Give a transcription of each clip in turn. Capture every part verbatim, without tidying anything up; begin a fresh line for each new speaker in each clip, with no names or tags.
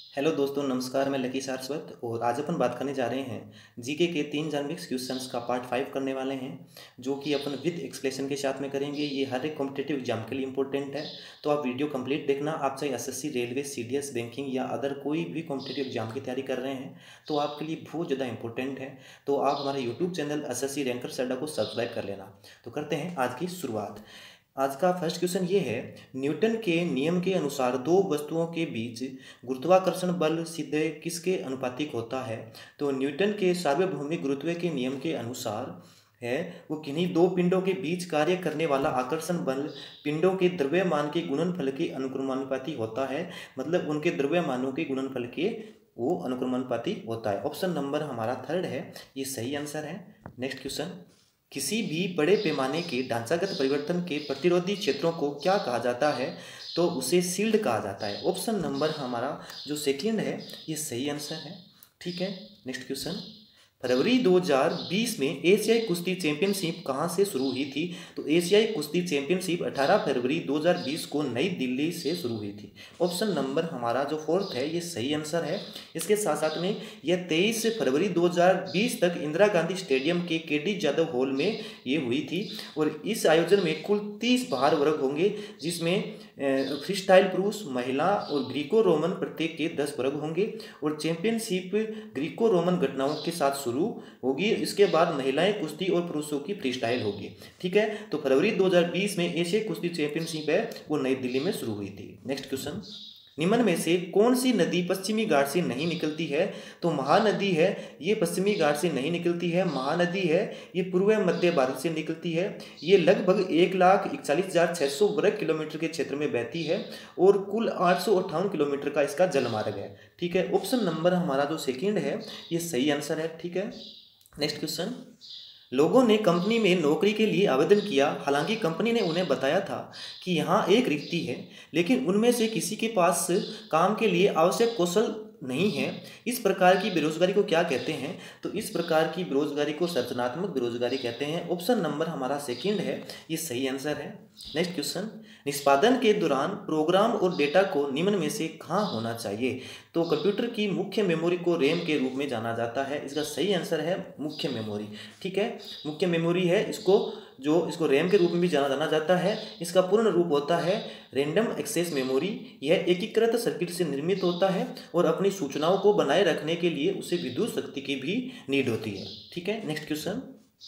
Hello दोस्तों, नमस्कार। मैं लकी सारस्वत और आज अपन बात करने जा रहे हैं जीके के तीन जनरिक्स क्वेश्चंस का पार्ट फाइव करने वाले हैं, जो कि अपन विद एक्सप्लेनेशन के साथ में करेंगे। ये हर एक कॉम्पिटेटिव एग्जाम के लिए इंपॉर्टेंट है, तो आप वीडियो कंप्लीट देखना। आप चाहे एसएससी, रेलवे, सीडीएस, बैंकिंग या अदर कोई भी कॉम्पिटेटिव एग्जाम की तैयारी कर रहे हैं तो आपके लिए बहुत ज़्यादा इंपॉर्टेंट है। तो आप हमारे यूट्यूब चैनल एसएससी रैंकर्स अड्डा को सब्सक्राइब कर लेना। तो करते हैं आज की शुरुआत। आज का फर्स्ट क्वेश्चन ये है, न्यूटन के नियम के अनुसार दो वस्तुओं के बीच गुरुत्वाकर्षण बल सीधे किसके अनुपातिक होता है? तो न्यूटन के सार्वभौमिक गुरुत्व के नियम के अनुसार है वो किन्हीं दो पिंडों के बीच कार्य करने वाला आकर्षण बल पिंडों के द्रव्यमान के गुणनफल के अनुक्रमानुपाती होता है। मतलब उनके द्रव्यमानों के गुणनफल के वो अनुक्रमानुपाती होता है। ऑप्शन नंबर हमारा थर्ड है, ये सही आंसर है। नेक्स्ट क्वेश्चन, किसी भी बड़े पैमाने के ढांचागत परिवर्तन के प्रतिरोधी क्षेत्रों को क्या कहा जाता है? तो उसे शील्ड कहा जाता है। ऑप्शन नंबर हमारा जो सेकंड है, ये सही आंसर है। ठीक है, नेक्स्ट क्वेश्चन, फरवरी दो हज़ार बीस में एशियाई कुश्ती चैंपियनशिप कहाँ से शुरू हुई थी? तो एशियाई कुश्ती चैंपियनशिप अठारह फरवरी दो हज़ार बीस को नई दिल्ली से शुरू हुई थी। ऑप्शन नंबर हमारा जो फोर्थ है, ये सही आंसर है। इसके साथ साथ में यह तेईस फरवरी दो हज़ार बीस तक इंदिरा गांधी स्टेडियम के के डी जादव हॉल में ये हुई थी। और इस आयोजन में कुल तीस भार वर्ग होंगे, जिसमें फ्री स्टाइल पुरुष, महिला और ग्रीको रोमन प्रत्येक के दस वर्ग होंगे। और चैंपियनशिप ग्रीको रोमन घटनाओं के साथ शुरू होगी। इसके बाद महिलाएं कुश्ती और पुरुषों की फ्री स्टाइल होगी। ठीक है, तो फरवरी दो हज़ार बीस में एशियाई कुश्ती चैंपियनशिप है वो नई दिल्ली में शुरू हुई थी। नेक्स्ट क्वेश्चन, निम्न में से कौन सी नदी पश्चिमी घाट से नहीं निकलती है? तो महानदी है, ये पश्चिमी घाट से नहीं निकलती है। महानदी है, ये पूर्व मध्य भारत से निकलती है। ये लगभग एक लाख इकतालीस हजार छः सौ वर्ग किलोमीटर के क्षेत्र में बहती है और कुल आठ सौ अट्ठावन किलोमीटर का इसका जलमार्ग है। ठीक है, ऑप्शन नंबर हमारा जो सेकेंड है, ये सही आंसर है। ठीक है, नेक्स्ट क्वेश्चन, लोगों ने कंपनी में नौकरी के लिए आवेदन किया, हालांकि कंपनी ने उन्हें बताया था कि यहाँ एक रिक्ति है, लेकिन उनमें से किसी के पास काम के लिए आवश्यक कौशल नहीं है। इस प्रकार की बेरोजगारी को क्या कहते हैं? तो इस प्रकार की बेरोजगारी को सर्जनात्मक बेरोजगारी कहते हैं। ऑप्शन नंबर हमारा सेकंड है, ये सही आंसर है। नेक्स्ट क्वेश्चन, निष्पादन के दौरान प्रोग्राम और डेटा को निम्न में से कहाँ होना चाहिए? तो कंप्यूटर की मुख्य मेमोरी को रैम के रूप में जाना जाता है। इसका सही आंसर है मुख्य मेमोरी। ठीक है, मुख्य मेमोरी है, इसको जो इसको रैम के रूप में भी जाना जाना जाता है। इसका पूर्ण रूप होता है रैंडम एक्सेस मेमोरी। यह एकीकृत सर्किट से निर्मित होता है और अपनी सूचनाओं को बनाए रखने के लिए उसे विद्युत शक्ति की भी नीड होती है। ठीक है, next question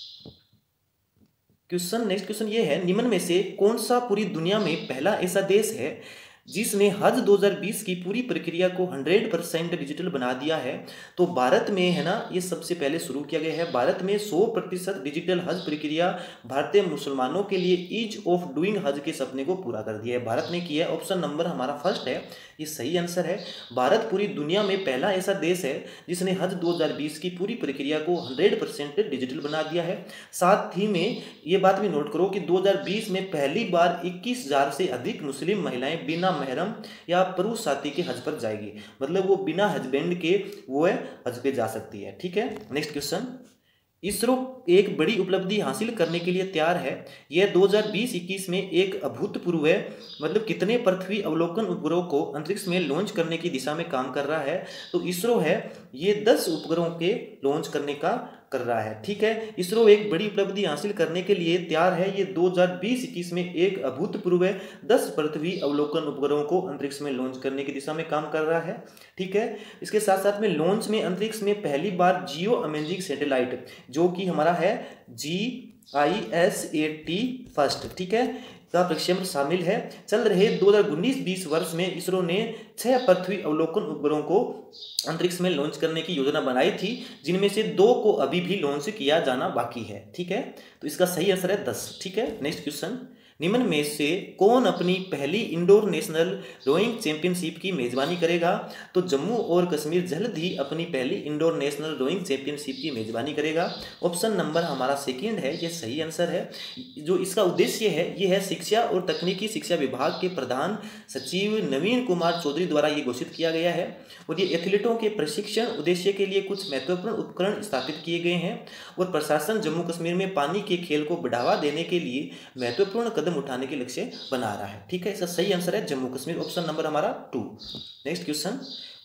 question next question ये है, निम्न में से कौन सा पूरी दुनिया में पहला ऐसा देश है जिसने हज दो हज़ार बीस की पूरी प्रक्रिया को सौ परसेंट डिजिटल बना दिया है? तो भारत में है ना, ये सबसे पहले शुरू किया गया है। भारत में सौ प्रतिशत डिजिटल हज प्रक्रिया भारतीय मुसलमानों के लिए ईज ऑफ डूइंग हज के सपने को पूरा कर दिया है, भारत ने किया है। ऑप्शन नंबर हमारा फर्स्ट है, ये सही आंसर है। भारत पूरी दुनिया में पहला ऐसा देश है जिसने हज दो हज़ार बीस की पूरी प्रक्रिया को सौ परसेंट डिजिटल बना दिया है। साथ ही में ये बात भी नोट करो कि दो हज़ार बीस में पहली बार इक्कीस हजार से अधिक मुस्लिम महिलाएं बिना महरम या पुरुष साथी के हज पर जाएगी। मतलब वो बिना हजबैंड के वो है हज पे जा सकती है। ठीक है, नेक्स्ट क्वेश्चन, इसरो एक बड़ी उपलब्धि हासिल करने के लिए तैयार है। यह दो हज़ार बीस इक्कीस में एक अभूतपूर्व है, मतलब कितने पृथ्वी अवलोकन उपग्रहों को अंतरिक्ष में लॉन्च करने की दिशा में काम कर रहा है? तो इसरो है ये दस उपग्रहों के लॉन्च करने का कर रहा है। ठीक है, इसरो एक बड़ी उपलब्धि हासिल करने के लिए तैयार है। ये दो हज़ार बीस इक्कीस में एक अभूतपूर्व है, दस पृथ्वी अवलोकन उपग्रहों को अंतरिक्ष में लॉन्च करने की दिशा में काम कर रहा है। ठीक है, इसके साथ साथ में लॉन्च में अंतरिक्ष में पहली बार जियो इमेजिंग सैटेलाइट, जो कि हमारा है G I S A T first, ठीक है, का प्रक्षेपण शामिल है। चल रहे दो हज़ार उन्नीस बीस वर्ष में इसरो ने छह पृथ्वी अवलोकन उपग्रहों को अंतरिक्ष में लॉन्च करने की योजना बनाई थी, जिनमें से दो को अभी भी लॉन्च किया जाना बाकी है। ठीक है, तो इसका सही आंसर है दस। ठीक है, नेक्स्ट क्वेश्चन, निम्न में से कौन अपनी पहली इंडोर नेशनल रोइंग चैंपियनशिप की मेजबानी करेगा? तो जम्मू और कश्मीर जल्द ही अपनी पहली इंडोर नेशनल रोइंग चैंपियनशिप की मेजबानी करेगा। ऑप्शन नंबर हमारा सेकंड है, ये सही आंसर है। जो इसका उद्देश्य है ये है शिक्षा और तकनीकी शिक्षा विभाग के प्रधान सचिव नवीन कुमार चौधरी द्वारा ये घोषित किया गया है। और ये एथलीटों के प्रशिक्षण उद्देश्य के लिए कुछ महत्वपूर्ण उपकरण स्थापित किए गए हैं। और प्रशासन जम्मू कश्मीर में पानी के खेल को बढ़ावा देने के लिए महत्वपूर्ण कदम उठाने के लक्ष्य बना रहा है। ठीक है, इसका सही आंसर है जम्मू कश्मीर। ऑप्शन नंबर हमारा टू। नेक्स्ट क्वेश्चन,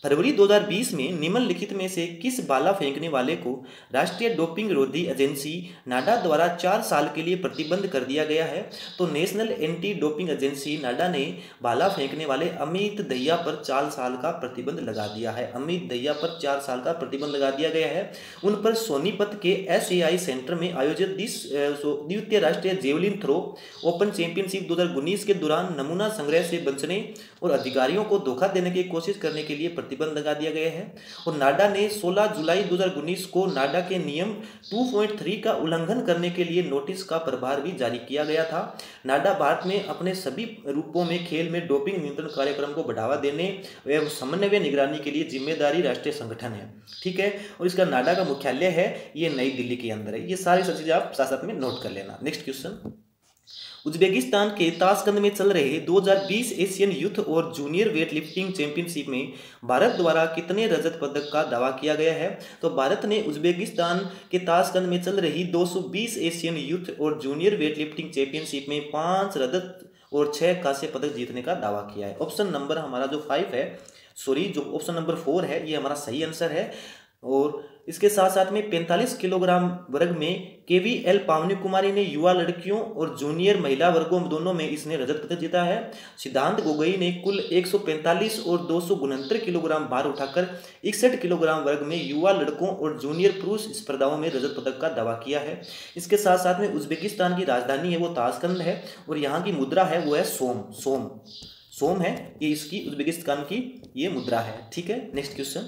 फरवरी दो हज़ार बीस में निम्नलिखित में से किस भाला फेंकने वाले को राष्ट्रीय डोपिंग रोधी एजेंसी नाडा द्वारा चार साल के लिए प्रतिबंध कर दिया गया है? तो national anti doping agency NADA ने भाला फेंकने वाले अमित दहिया पर चार साल का प्रतिबंध लगा दिया है। अमित दहिया पर चार साल का प्रतिबंध लगा दिया गया है। उन पर सोनीपत के एस ए आई सेंटर में आयोजित द्वितीय राष्ट्रीय जेवलिन थ्रो ओपन चैंपियनशिप दो हज़ार उन्नीस के दौरान नमूना संग्रह से बचने और अधिकारियों को धोखा देने की कोशिश करने के लिए प्रतिबंध लगा दिया गया है। और नाडा ने सोलह जुलाई दो हज़ार उन्नीस को नाडा के नियम दो पॉइंट तीन का उल्लंघन करने के लिए नोटिस का प्रभार भी जारी किया गया था। नाडा भारत में अपने सभी रूपों में खेल में डोपिंग नियंत्रण कार्यक्रम को बढ़ावा देने एवं समन्वय निगरानी के लिए जिम्मेदारी राष्ट्रीय संगठन है। ठीक है, और इसका नाडा का मुख्यालय है ये नई दिल्ली के अंदर है। ये सारी सब चीजें आप साथ साथ में नोट कर लेना। नेक्स्ट क्वेश्चन, उज्बेकिस्तान के ताशकंद में चल रहे दो हज़ार बीस एशियन यूथ और जूनियर वेट लिफ्टिंग चैंपियनशिप में भारत द्वारा कितने रजत पदक का दावा किया गया है? तो भारत ने उज्बेकिस्तान के ताशकंद में चल रही दो सौ बीस एशियन यूथ और जूनियर वेट लिफ्टिंग चैंपियनशिप में पांच रजत और छह कांस्य पदक जीतने का दावा किया है। ऑप्शन नंबर हमारा जो फाइव है, सॉरी जो ऑप्शन नंबर फोर है, ये हमारा सही आंसर है। और इसके साथ साथ में पैंतालीस किलोग्राम वर्ग में केवी एल पावनी कुमारी ने युवा लड़कियों और जूनियर महिला वर्गों दोनों में इसने रजत पदक जीता है। सिद्धांत गोगोई ने कुल एक सौ पैंतालीस और दो सौ उनहत्तर किलोग्राम भार उठाकर इकसठ किलोग्राम वर्ग में युवा लड़कों और जूनियर पुरुष स्पर्धाओं में रजत पदक का दावा किया है। इसके साथ साथ में उज्बेकिस्तान की राजधानी है वो ताशकंद है और यहाँ की मुद्रा है वो है सोम सोम सोम है, ये इसकी उज्बेकिस्तान की ये मुद्रा है। ठीक है, नेक्स्ट क्वेश्चन,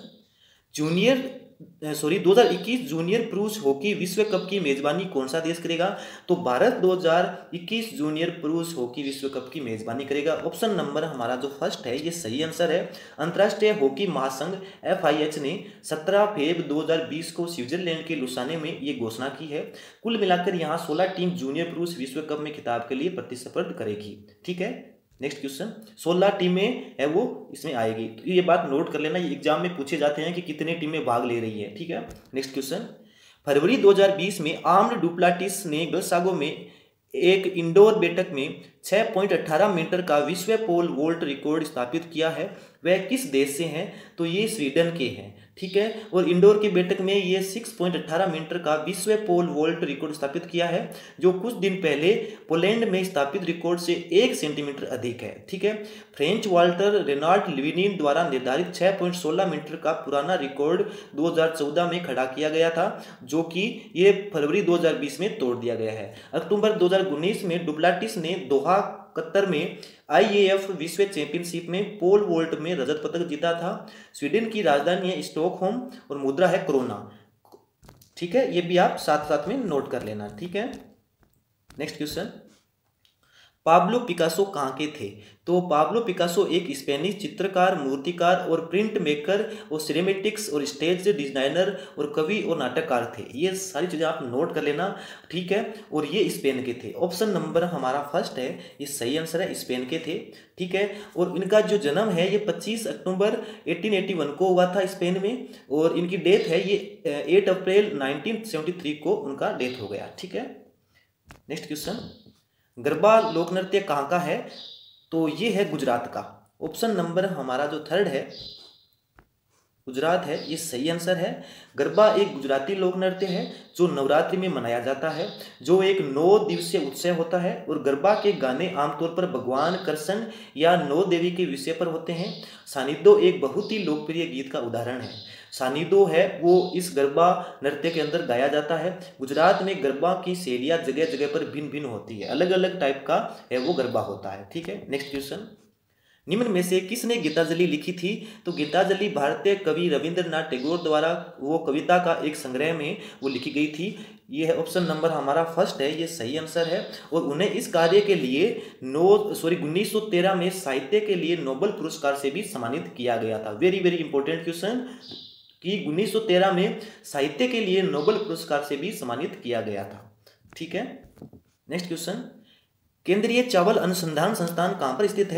जूनियर सॉरी दो हज़ार इक्कीस जूनियर पुरुष हॉकी विश्व कप की मेजबानी कौन सा देश करेगा? तो भारत दो हज़ार इक्कीस जूनियर पुरुष हॉकी विश्व कप की मेजबानी करेगा। ऑप्शन नंबर हमारा जो फर्स्ट है ये सही आंसर है। अंतर्राष्ट्रीय हॉकी महासंघ एफ आई एच ने सत्रह फरवरी दो हज़ार बीस को स्विट्जरलैंड के लुसाने में ये घोषणा की है। कुल मिलाकर यहाँ सोलह टीम जूनियर पुरुष विश्व कप में खिताब के लिए प्रतिस्पर्धा करेगी। ठीक है, नेक्स्ट क्वेश्चन, सोलह टीमें है वो इसमें आएगी, तो ये बात नोट कर लेना, ये एग्जाम में पूछे जाते हैं कि कितने टीमें भाग ले रही है। ठीक है, नेक्स्ट क्वेश्चन, फरवरी दो हज़ार बीस में आर्म्ड डुप्लाटिस ने ग्लासगो में एक इंडोर बैठक में छह पॉइंट अठारह मीटर का विश्व पोल वोल्ट रिकॉर्ड स्थापित किया है। वह किस देश से हैं? तो ये स्वीडन के हैं। ठीक है, और इंडोर की बैठक में ये छह पॉइंट अठारह मीटर का विश्व पोल वोल्ट रिकॉर्ड स्थापित किया है, जो कुछ दिन पहले पोलैंड में स्थापित रिकॉर्ड से एक सेंटीमीटर अधिक है। ठीक है, फ्रेंच वाल्टर रेनाल्ड लिविनिन द्वारा निर्धारित छह पॉइंट एक छह मीटर का पुराना रिकॉर्ड दो हज़ार चौदह में खड़ा किया गया था, जो कि ये फरवरी दो हज़ार बीस में तोड़ दिया गया है। अक्टूबर दो हज़ार उन्नीस में डुप्लाटिस ने दोहा कतर में आई ए एफ विश्व चैंपियनशिप में पोल वोल्ट में रजत पदक जीता था। स्वीडन की राजधानी है स्टॉकहोम और मुद्रा है क्रोना। ठीक है, ये भी आप साथ साथ में नोट कर लेना। ठीक है, नेक्स्ट क्वेश्चन, पाब्लो पिकासो कहाँ के थे? तो पाब्लो पिकासो एक स्पेनिश चित्रकार, मूर्तिकार और प्रिंट मेकर और सिनेमेटिक्स और स्टेज डिजाइनर और कवि और नाटककार थे। ये सारी चीज़ें आप नोट कर लेना। ठीक है, और ये स्पेन के थे। ऑप्शन नंबर हमारा फर्स्ट है, ये सही आंसर है, स्पेन के थे। ठीक है, और इनका जो जन्म है ये पच्चीस अक्टूबर अठारह सौ इक्यासी को हुआ था स्पेन में, और इनकी डेथ है ये आठ अप्रैल उन्नीस सौ तिहत्तर को उनका डेथ हो गया। ठीक है, नेक्स्ट क्वेश्चन, गरबा लोक नृत्य कहाँ का है? तो ये है गुजरात का। ऑप्शन नंबर हमारा जो थर्ड है गुजरात है, ये सही आंसर है। गरबा एक गुजराती लोक नृत्य है जो नवरात्रि में मनाया जाता है, जो एक नौ दिवसीय उत्सव होता है। और गरबा के गाने आमतौर पर भगवान कृष्ण या नौ देवी के विषय पर होते हैं। सानिदो एक बहुत ही लोकप्रिय गीत का उदाहरण है। सानिदो है वो इस गरबा नृत्य के अंदर गाया जाता है। गुजरात में गरबा की शैलियाँ जगह जगह पर भिन्न भिन्न होती है, अलग अलग टाइप का है वो गरबा होता है। ठीक है, नेक्स्ट क्वेश्चन, निम्न में से किसने गीतांजलि लिखी थी? तो गीतांजलि भारतीय कवि रविंद्रनाथ टैगोर द्वारा वो कविता का एक संग्रह में वो लिखी गई थी। ये है ऑप्शन नंबर हमारा फर्स्ट है, ये सही आंसर है। और उन्हें इस कार्य के लिए नौ सॉरी उन्नीस सौ तेरह में साहित्य के लिए नोबेल पुरस्कार से भी सम्मानित किया गया था। वेरी वेरी इंपॉर्टेंट क्वेश्चन कि उन्नीस सौ तेरह में साहित्य के लिए नोबेल पुरस्कार से भी सम्मानित किया गया था। ठीक है, नेक्स्ट क्वेश्चन, केंद्रीय चावल अनुसंधान संस्थान कहाँ पर स्थित है?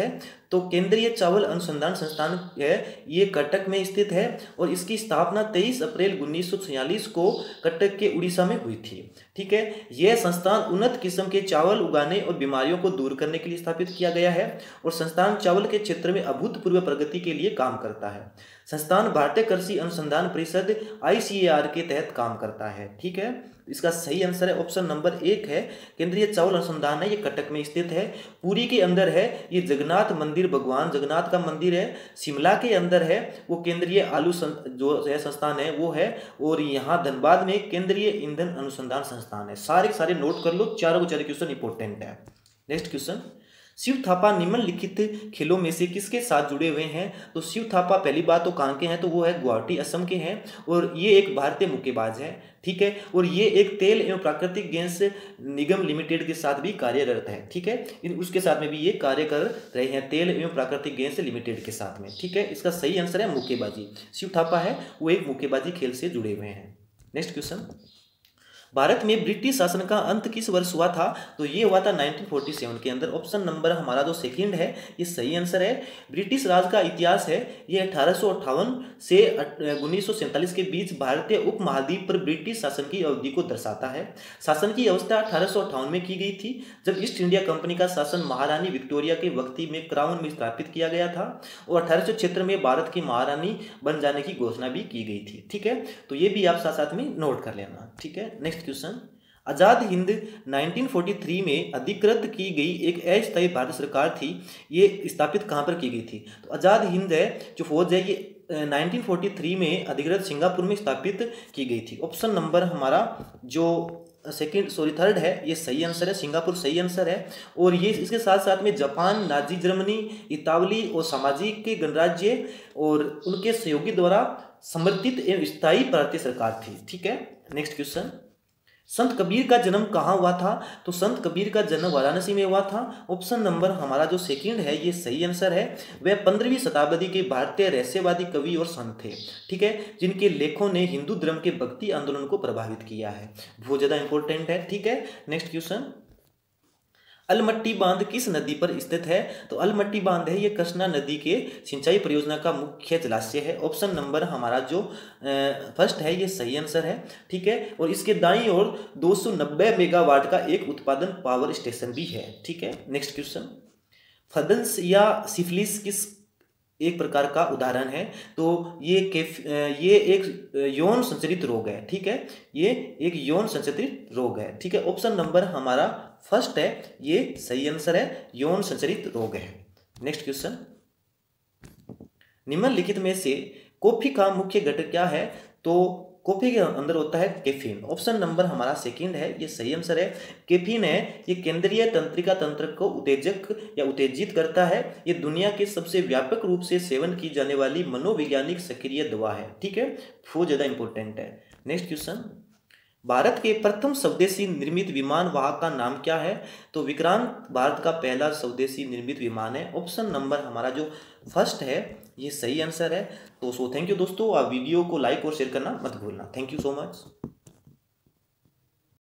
तो केंद्रीय चावल अनुसंधान संस्थान है ये कटक में स्थित है और इसकी स्थापना तेईस अप्रैल उन्नीस सौ छियालीस को कटक के उड़ीसा में हुई थी। ठीक है, यह संस्थान उन्नत किस्म के चावल उगाने और बीमारियों को दूर करने के लिए स्थापित किया गया है और संस्थान चावल के क्षेत्र में अभूतपूर्व प्रगति के लिए काम करता है। संस्थान भारतीय कृषि अनुसंधान परिषद आई सी ए आर के तहत काम करता है। ठीक है, इसका सही आंसर है ऑप्शन नंबर एक है, केंद्रीय चावल अनुसंधान है ये कटक में स्थित है। पुरी के अंदर है ये जगन्नाथ मंदिर, भगवान जगन्नाथ का मंदिर है। शिमला के अंदर है वो केंद्रीय आलू जो है संस्थान है वो है, और यहाँ धनबाद में केंद्रीय ईंधन अनुसंधान संस्थान है। सारे सारे नोट कर लो, चारों के चारों क्वेश्चन इंपॉर्टेंट है। नेक्स्ट क्वेश्चन, शिव थापा निम्नलिखित खेलों में से किसके साथ जुड़े हुए हैं? तो शिव थापा पहली बात तो कहाँ के हैं, तो वो है गुवाहाटी असम के हैं और ये एक भारतीय मुक्केबाज है। ठीक है, और ये एक तेल एवं प्राकृतिक गैस निगम लिमिटेड के साथ भी कार्यरत है। ठीक है, इन उसके साथ में भी ये कार्य कर रहे हैं, तेल एवं प्राकृतिक गैस लिमिटेड के साथ में। ठीक है, इसका सही आंसर है मुक्केबाजी। शिव थापा है वो एक मुक्केबाजी खेल से जुड़े हुए हैं। नेक्स्ट क्वेश्चन, भारत में ब्रिटिश शासन का अंत किस वर्ष हुआ था? तो ये हुआ था नाइनटीन फोर्टी सेवन के अंदर। ऑप्शन नंबर हमारा जो सेकंड है ये सही आंसर है। ब्रिटिश राज का इतिहास है ये अठारह सौ अट्ठावन से उन्नीस सौ सैंतालीस के बीच भारतीय उपमहाद्वीप पर ब्रिटिश शासन की अवधि को दर्शाता है। शासन की अवस्था अठारह सौ अट्ठावन में की गई थी जब ईस्ट इंडिया कंपनी का शासन महारानी विक्टोरिया के वक्ती में क्राउन में स्थापित किया गया था और अठारह सौ छिहत्तर में भारत की महारानी बन जाने की घोषणा भी की गई थी। ठीक है, तो ये भी आप साथ साथ में नोट कर लेना। ठीक है, next question, Azad Hind nineteen forty three में अधिकृत की गई एक अस्थायी भारत सरकार थी, ये स्थापित कहाँ पर की गई थी? तो आजाद हिंद है जो फौज है ये नाइनटीन फोर्टी थ्री में अधिकृत सिंगापुर में स्थापित की गई थी। ऑप्शन नंबर हमारा जो सेकंड सॉरी थर्ड है ये सही आंसर है, सिंगापुर सही आंसर है। और ये इसके साथ साथ में जापान, नाजी जर्मनी, इतावली और सामाजिक के गणराज्य और उनके सहयोगी द्वारा समर्थित एवं स्थायी भारतीय सरकार थी। ठीक है, नेक्स्ट क्वेश्चन, संत कबीर का जन्म कहाँ हुआ था? तो संत कबीर का जन्म वाराणसी में हुआ था। ऑप्शन नंबर हमारा जो सेकंड है ये सही आंसर है। वह पंद्रहवीं शताब्दी के भारतीय रहस्यवादी कवि और संत थे। ठीक है, जिनके लेखों ने हिंदू धर्म के भक्ति आंदोलन को प्रभावित किया है, बहुत ज्यादा इंपॉर्टेंट है। ठीक है, नेक्स्ट क्वेश्चन, अलमट्टी बांध किस नदी पर स्थित है? तो अलमट्टी बांध है ये कृष्णा नदी के सिंचाई परियोजना का मुख्य जलाशय है। ऑप्शन नंबर हमारा जो फर्स्ट है ये सही आंसर है। ठीक है, और इसके दाईं ओर दो सौ नब्बे मेगावाट का एक उत्पादन पावर स्टेशन भी है। ठीक है, नेक्स्ट क्वेश्चन, फदंस या सिफिलिस किस एक प्रकार का उदाहरण है? तो ये केफ ये एक यौन संचरित रोग है। ठीक है, ये एक यौन संचरित रोग है। ठीक है, ऑप्शन नंबर हमारा फर्स्ट है ये सही आंसर है, यौन संचरित रोग है। नेक्स्ट क्वेश्चन, निम्नलिखित में से कॉफी का मुख्य घटक क्या है? तो कॉफी के अंदर होता है कैफीन। ऑप्शन नंबर हमारा सेकंड है ये सही आंसर है। कैफीन है ये केंद्रीय तंत्रिका तंत्र को उत्तेजक या उत्तेजित करता है। ये दुनिया के सबसे व्यापक रूप से सेवन की जाने वाली मनोवैज्ञानिक सक्रिय दवा है। ठीक है, बहुत ज्यादा इंपॉर्टेंट है। नेक्स्ट क्वेश्चन, भारत के प्रथम स्वदेशी निर्मित विमान वाहक का नाम क्या है? तो विक्रांत भारत का पहला स्वदेशी निर्मित विमान है। ऑप्शन नंबर हमारा जो फर्स्ट है ये सही आंसर है। तो सो थैंक यू दोस्तों, आप वीडियो को लाइक और शेयर करना मत भूलना। Thank you so much.